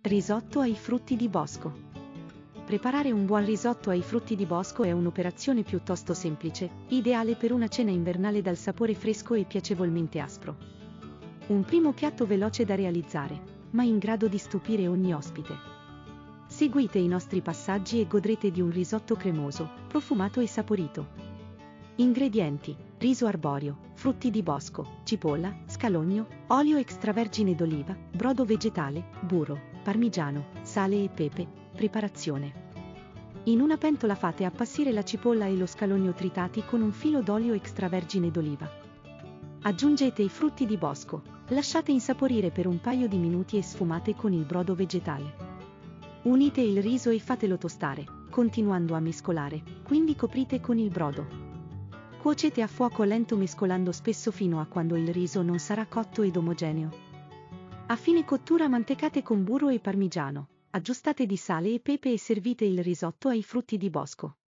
Risotto ai frutti di bosco. Preparare un buon risotto ai frutti di bosco è un'operazione piuttosto semplice, ideale per una cena invernale dal sapore fresco e piacevolmente aspro. Un primo piatto veloce da realizzare, ma in grado di stupire ogni ospite. Seguite i nostri passaggi e godrete di un risotto cremoso, profumato e saporito. Ingredienti: riso arborio, frutti di bosco, cipolla, scalogno, olio extravergine d'oliva, brodo vegetale, burro, parmigiano, sale e pepe. Preparazione: in una pentola fate appassire la cipolla e lo scalogno tritati con un filo d'olio extravergine d'oliva. Aggiungete i frutti di bosco, lasciate insaporire per un paio di minuti e sfumate con il brodo vegetale. Unite il riso e fatelo tostare, continuando a mescolare, quindi coprite con il brodo. Cuocete a fuoco lento mescolando spesso fino a quando il riso non sarà cotto ed omogeneo. A fine cottura mantecate con burro e parmigiano, aggiustate di sale e pepe e servite il risotto ai frutti di bosco.